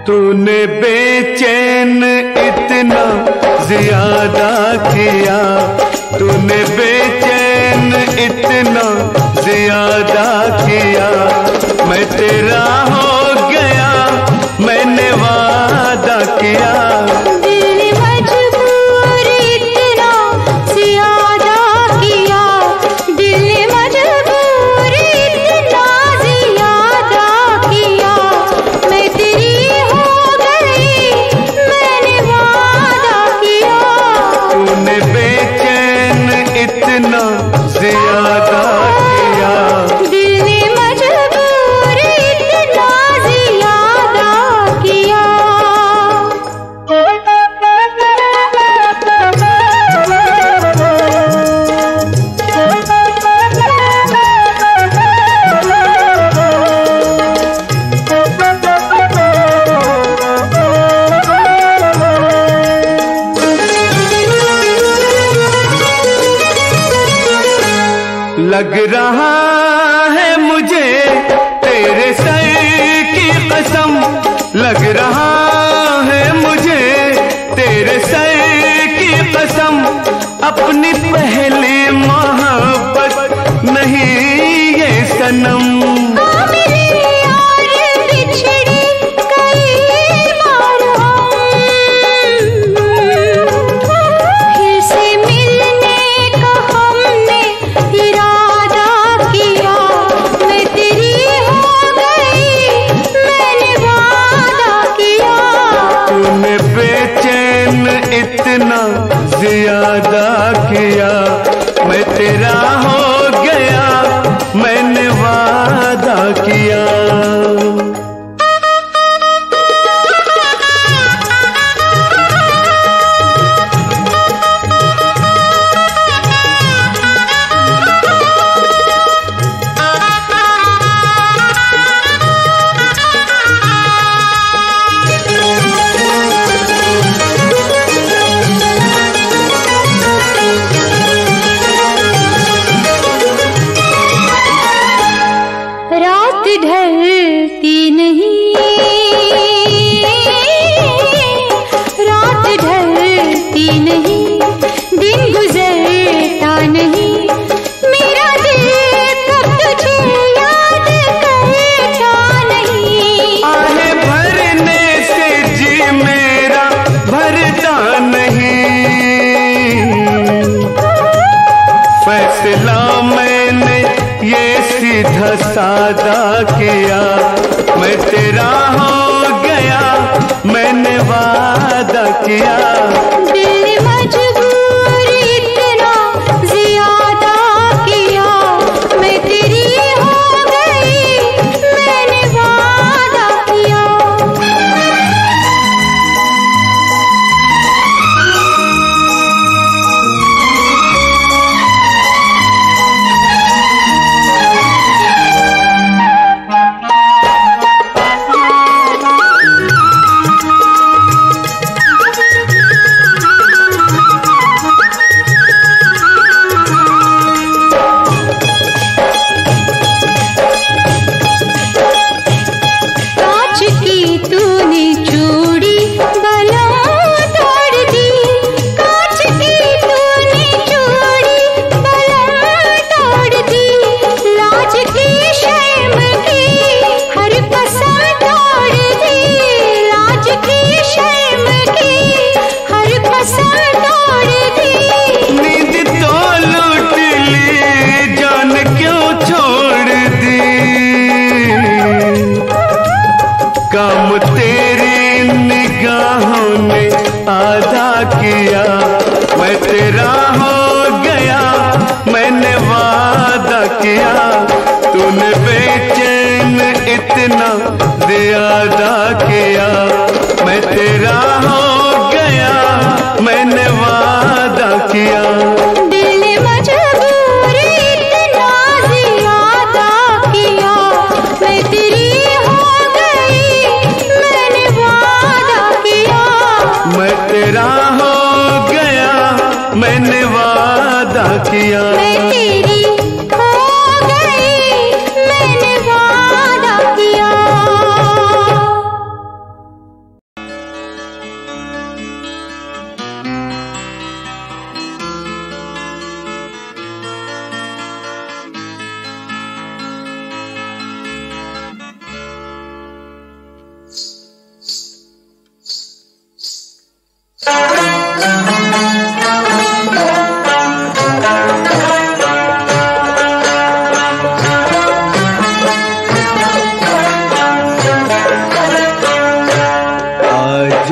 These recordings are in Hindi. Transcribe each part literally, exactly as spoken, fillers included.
तूने बेचैन इतना ज्यादा किया, तूने बेचैन इतना ज्यादा किया, मैं तेरा हो गया, मैंने वादा किया। लग रहा है मुझे तेरे सर की कसम, लग रहा है मुझे तेरे सर की कसम, अपनी पहली मोहब्बत नहीं ये सनम। इतना ज्यादा किया, मैं तेरा हो गया, मैंने वादा किया। ढलती नहीं, रात ढलती नहीं, दिन गुजरता नहीं, मेरा दिल कब तुझे याद करता नहीं। आहें भरने से जी मेरा भरता नहीं, फैसला मैंने ये सीधा सादा किया, मैं तेरा हो गया, मैंने वादा किया। दिल मजबूर इतना ज्यादा किया, मैं तेरी हो गई, मैंने वादा किया। काम तेरी निगाहों ने आधा किया, मैं तेरा हो गया, मैंने वादा किया। तूने बेचैन इतना ज्यादा किया, मैं तेरा हो गया, मैंने वादा किया। तेरा हो गया, मैंने वादा किया। मैं तेरी हो गई, मैंने वादा किया।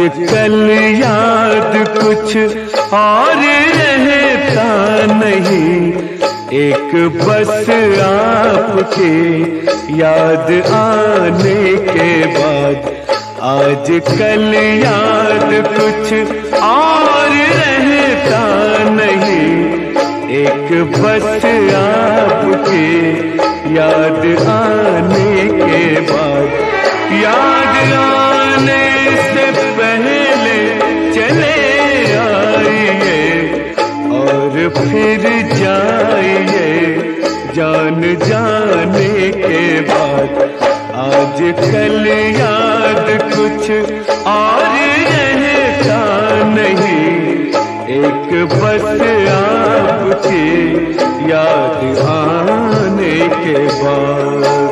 आजकल याद कुछ और रहता नहीं, एक बस आपके याद आने के बाद। आजकल याद कुछ और रहता नहीं, एक बस आपके याद आने के बाद। याद आने से पहले चले आइए और फिर जाइए जान जाने के बाद। आजकल याद कुछ और रहता नहीं, एक बस आपके याद आने के बाद।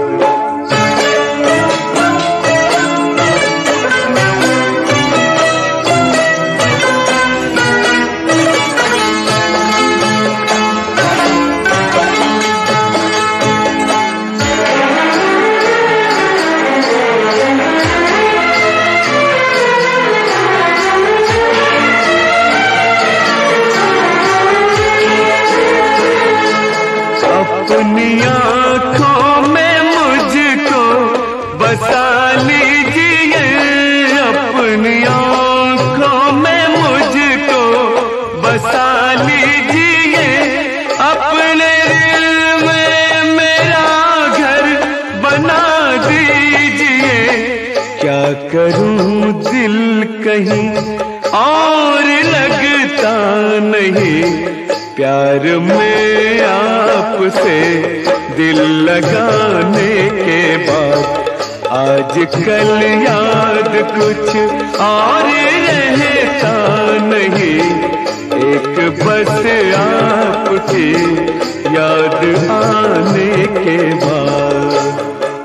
अपनी आँखों में मुझको बसा लीजिए, अपनी आँखों में मुझको बसा लीजिए, अपने दिल में मेरा घर बना दीजिए। क्या करूं दिल कहीं और लगता नहीं, प्यार में आपसे दिल लगाने के बाद। आजकल याद कुछ और रहता नहीं, एक बस आपकी याद आने के बाद।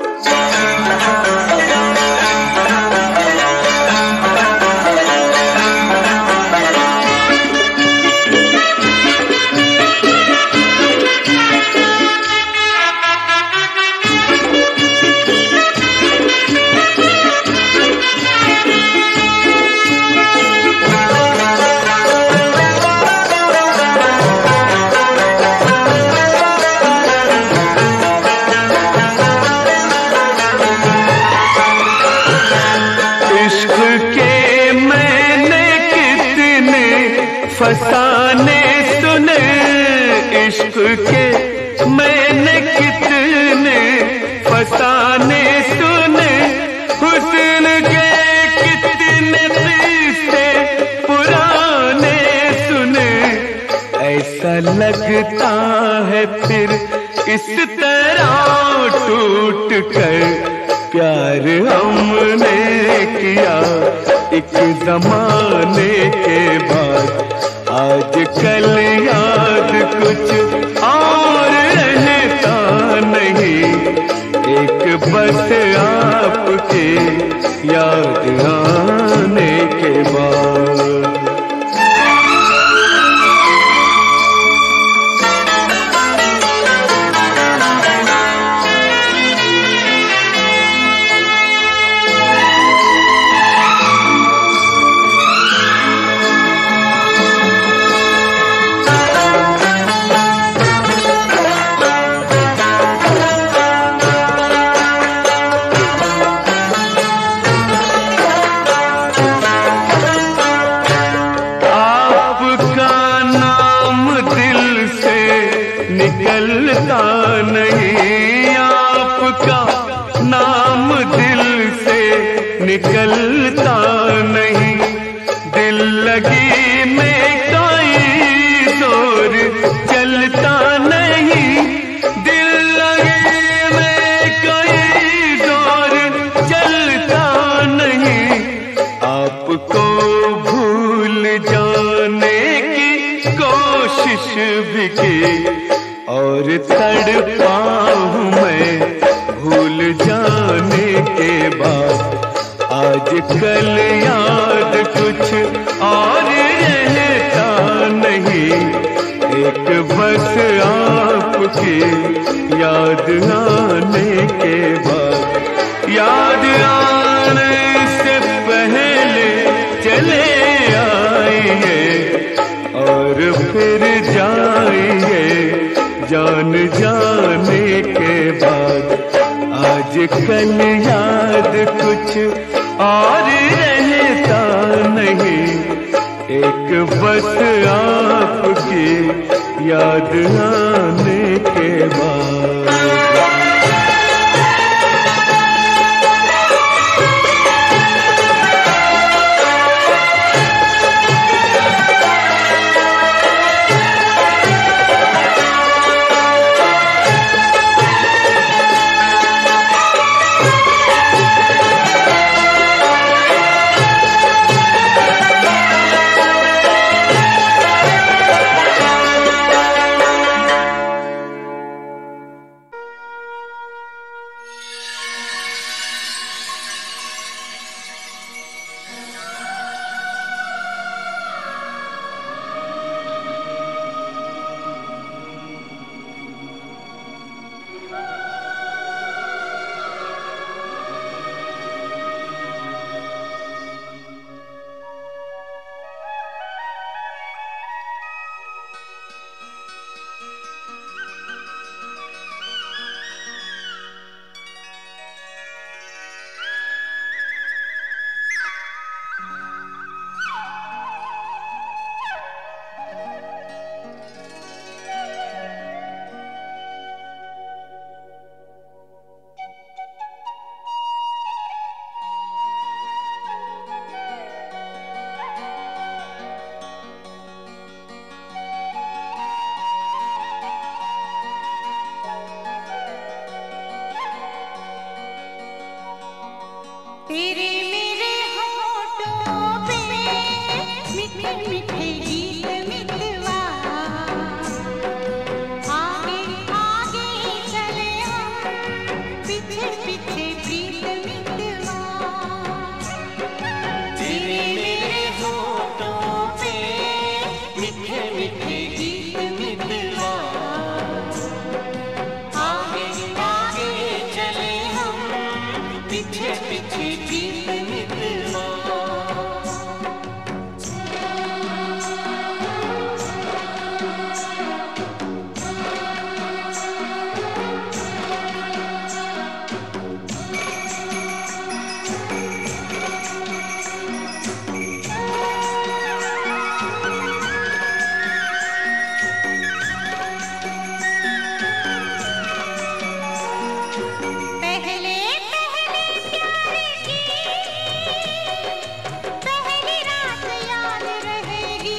फसाने सुने इश्क के मैंने कितने फसाने सुने, हुस्न के कितने किस्से पुराने सुने। ऐसा लगता है फिर इस तरह टूट कर प्यार हमने किया एक जमाने के बाद। आजकल याद कुछ और रहता नहीं, एक बस आपके याद आने के बाद। निकलता नहीं, आपका नाम दिल से निकलता नहीं। दिल लगी में कोई जोर चलता नहीं, दिल लगी में कोई जोर चलता नहीं। आपको भूल जाने की कोशिश भी की और तड़पा हूँ मैं भूल जाने के बाद। आजकल याद कुछ और रहता नहीं, एक बस आपकी याद आने के बाद। याद आने से पहले कल याद कुछ और रहता नहीं, एक बस आपकी याद आने के बाद। तेरे मेरे होठों पे मीठे मीठे गीत मितवा, आगे आगे चले हम पीछे पीछे प्रीत मितवा। तेरे मेरे होठों पे मीठे मीठे गीत मितवा, आगे आगे चले हम पीछे पीछे प्रीत मितवा। पहले पहले प्यार की पहली रात याद रहेगी,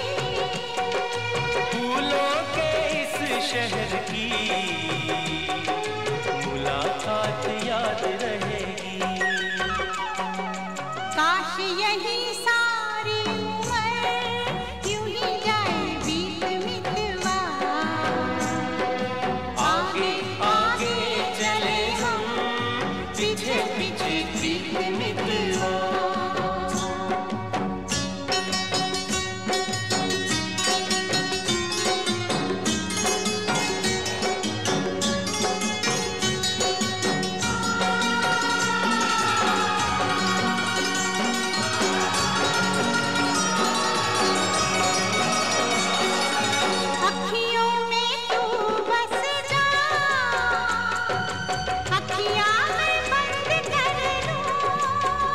फूलों के इस शहर की मुलाकात याद रहेगी। काश यही सारी उम्र यूं ही जाए बीत मितवा। आगे आगे चले हम पीछे पीछे प्रीत मितवा। अखियों में तू बस जा, अखियाँ मैं बंद कर लूं,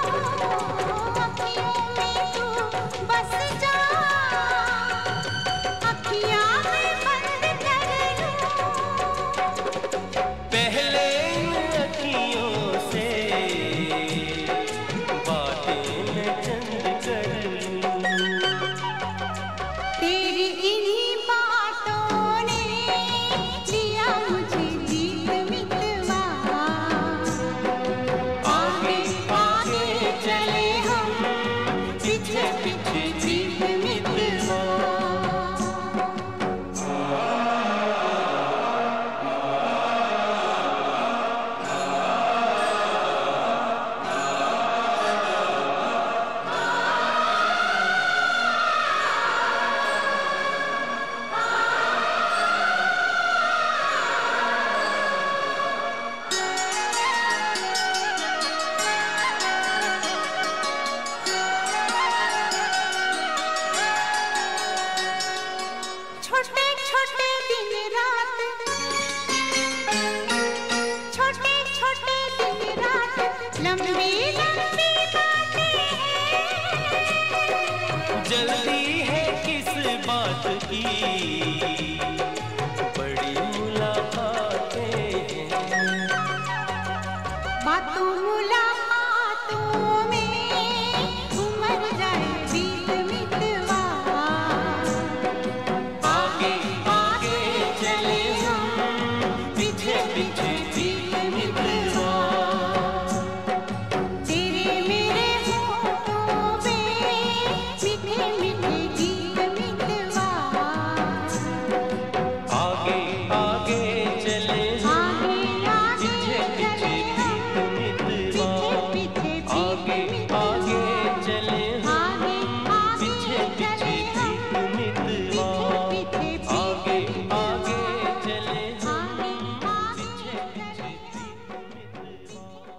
जल्दी है किस बात की, बड़ी मुलाकातें हैं। बातों मुलाकातों में उमर जाए बीत मितवा, आगे आगे चले हम, पीछे पीछे बीत मितवा। तेरे मेरे होठों पे मीठे मीठे गीत मितवा, आगे आगे चले हम, आगे आगे पीछे पीछे बीत मितवा। पीछे पीछे आगे आगे चले हम, आगे आगे पीछे पीछे बीत मितवा। पीछे आगे आगे चले हम, आगे आगे पीछे पीछे बीत मितवा।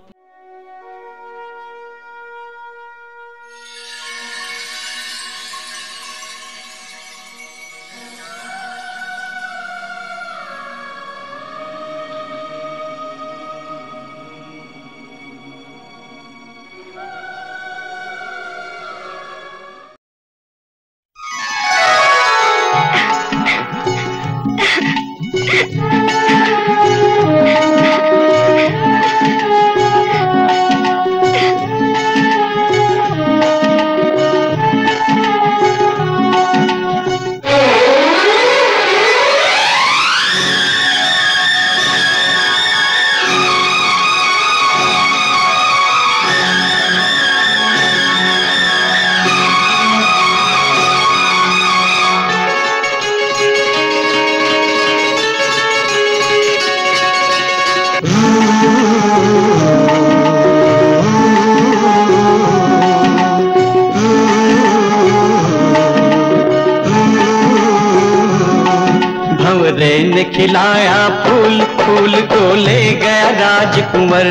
भंवरे ने खिलाया फूल, फूल को ले गया राजकुंवर।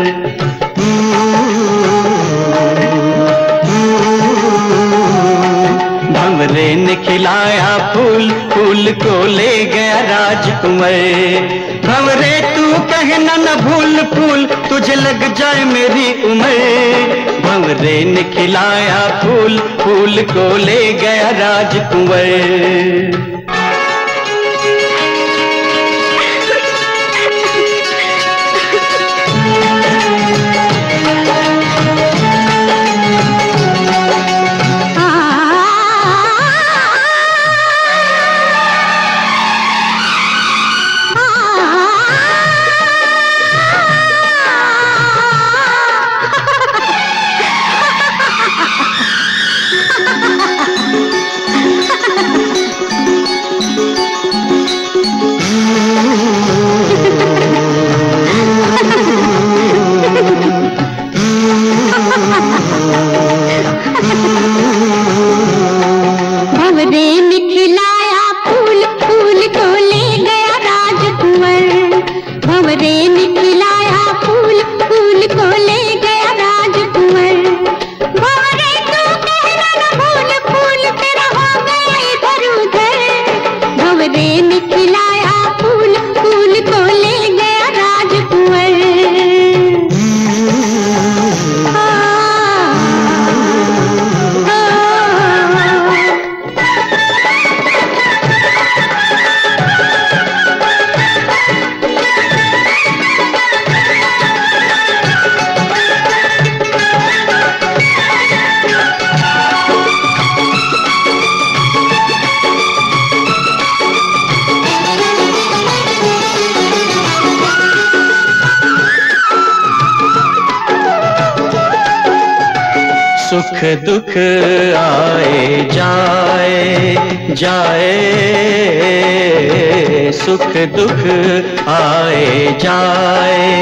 भंवरे ने खिलाया फूल, फूल को ले गया राजकुंवर। भंवरे तू कहना न भूल फूल, तुझे लग जाए मेरी उम्र। भंवरे ने खिलाया फूल, फूल को ले गया राजकुंवर। भंवरे ने खिलाया फूल, फूल को ले गया राजकुंवर। भंवरे ने खिलाया फूल, फूल को ले गया राजकुंवर। भंवरे तू कहना न भूल फूल, तेरा हो गया इधर उधर। भंवरे ने खिलाया फूल, फूल को ले गया राजकुंवर। सुख दुख आए जाए जाए, सुख दुख आए जाए।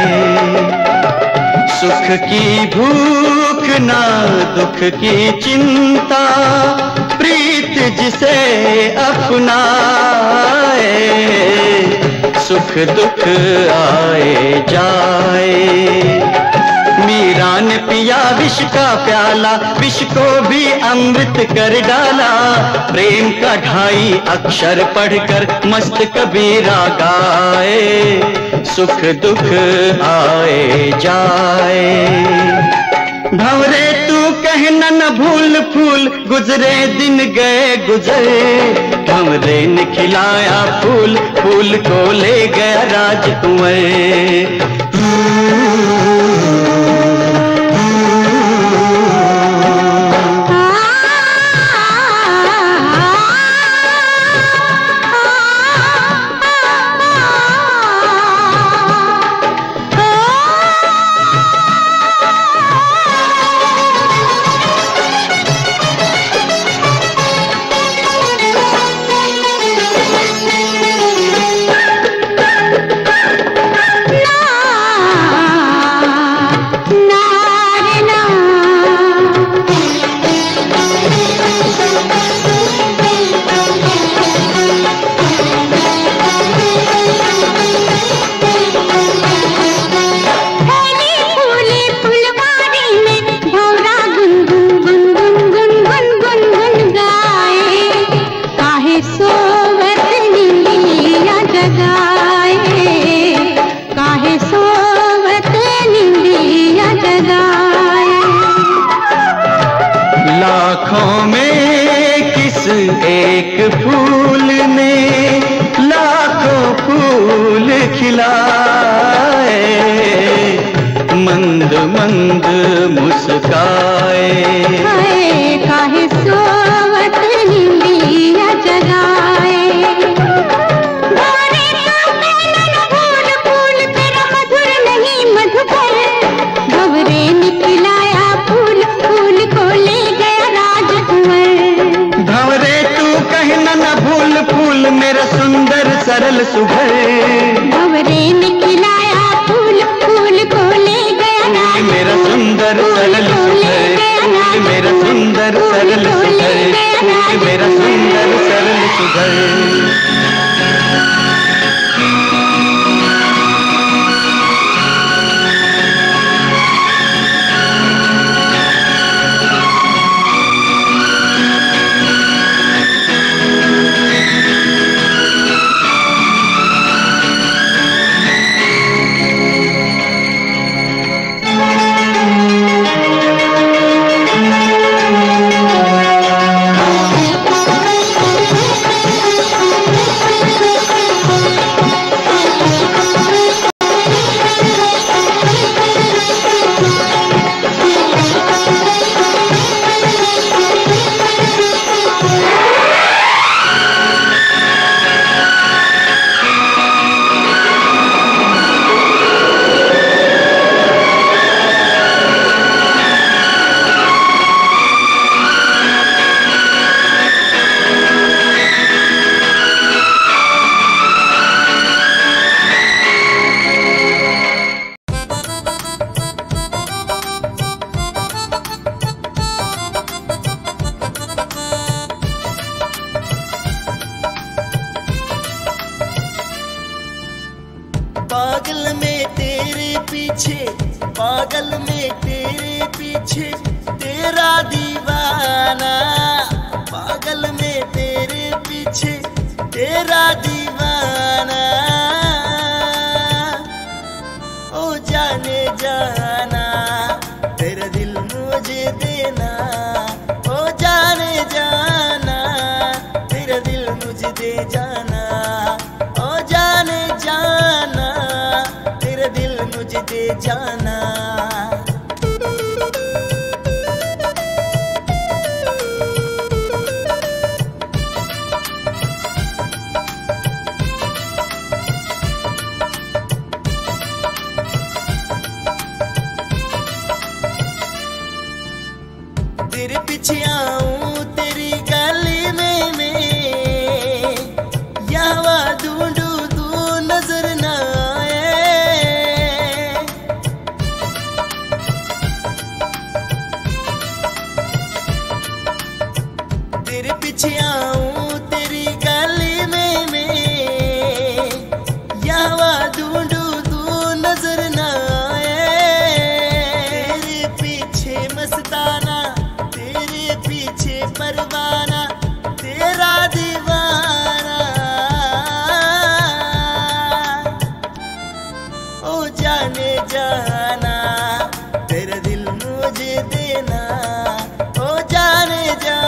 सुख की भूख ना दुख की चिंता, प्रीत जिसे अपनाए। सुख दुख आए जाए। मीरा ने पिया विष का प्याला, विष को भी अमृत कर डाला। प्रेम का ढाई अक्षर पढ़कर मस्त कबीरा गाए। सुख दुख आए जाए। भंवरे तू कहना न भूल फूल, फूल गुजरे दिन गए गुजर, भंवरे ने खिलाया फूल, फूल को ले गया राजकुंवर। लाखों में किस एक फूल ने लाखों फूल खिलाए, मंद मंद मुस्काए। हाय काहे सोवत निंदिया जगाए, भंवरे का नैनन फूल फूल तेरा मधुर नहीं मधुकर, भंवरे ने खिलाया फूल, फूल को ले गया राजकुंवर। भंवरे तू कहना न भूल फूल मेरा सुंदर सरल सुघर, भंवरे ने खिलाया फूल, फूल को ले गया राजकुंवर। मेरा सुंदर सरल सुघर, फूल मेरा सुंदर सरल सुघर, फूल मेरा सुंदर सरल सुघर। पागल में तेरे पीछे, पागल में तेरे पीछे तेरा दीवाना, पागल में तेरे पीछे तेरा दीवाना। ओ जाने जाना तेरा दिल मुझे देना, ओ जाने जाना तेरा दिल मुझे दे जाना, ओ जाने जाना तेरा दिल मुझे दे जाना। तेरे पीछे आऊं तेरी गली में मैं, यहाँ ढूंढू तू नजर न आए। तेरे पीछे आऊं तेरी गली में मैं, यहाँ ढूंढू तू नजर न आए। तेरे पीछे मस्ताना, तेरे पीछे परवाना, तेरा दीवाना। ओ जाने जाना तेरा दिल मुझे देना, ओ जाने जाना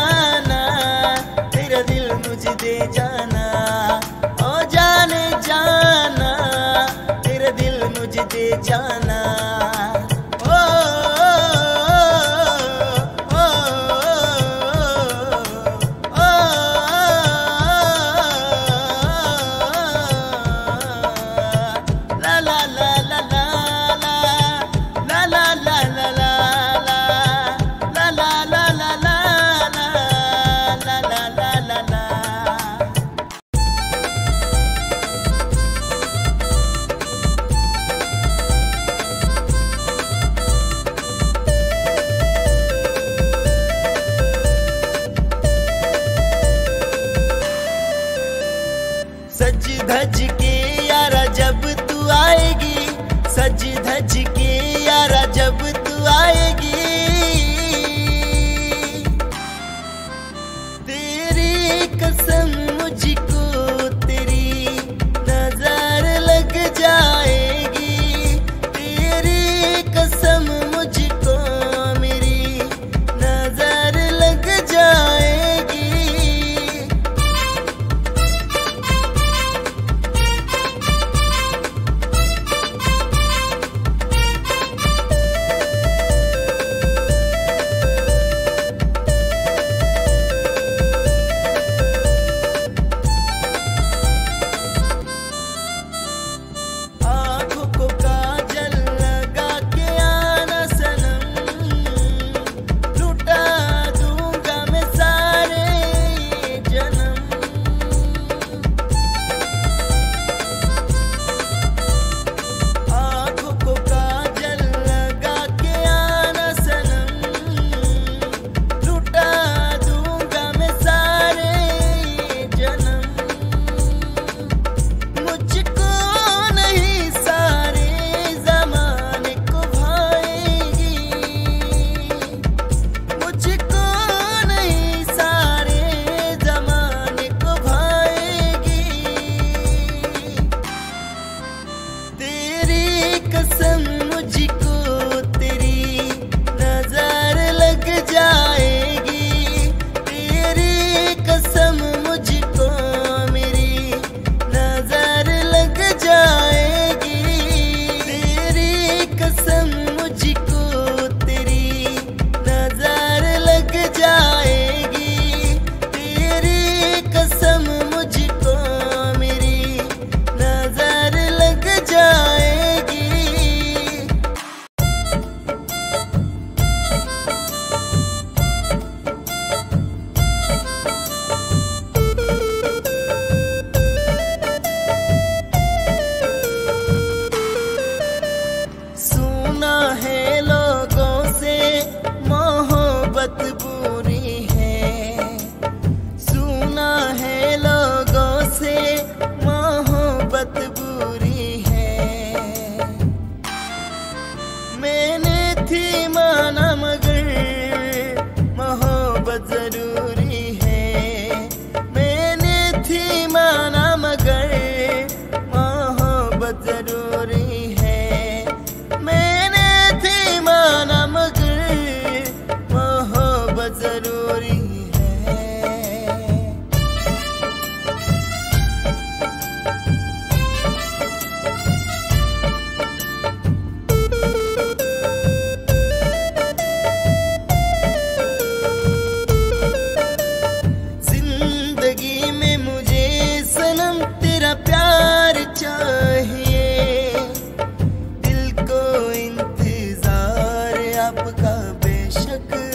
जाएगी। तेरी कसम मुझको तेरी नजर लग जाएगी। तेरी कसम मुझको मेरी नजर लग जाएगी। आँखों को काजल लगा के आना सनम, लुटा दूंगा मैं सारे जन्म। आँखों को काजल लगा के आना सनम, लुटा दूंगा मैं सारे जन्म। मुझको नहीं सारे जमाने को भाएगी। मुझको नहीं सारे जमाने को भाएगी। तेरी कसम मुझको तेरी नजर लग जाएगी। तेरी कसम मुझको मेरी नजर लग जाएगी। तेरी कसम मुझको तेरी नजर लग जाएगी। तेरी कसम मुझको मेरी नजर लग जाएगी। सुना है लोगों से मोहब्बत बुरी है। सुना है लोगों से मोहब्बत बुरी है। मैंने थी माना मगर मोहब्बत जरूरी है। मैंने थी माना मगर मोहब्बत जरूरी है। मैंने थी माना मगर मोहब्बत जरूरी है। जिंदगी में मुझे सनम तेरा प्यार चाहिए। दिल को इंतजार आपका बेशक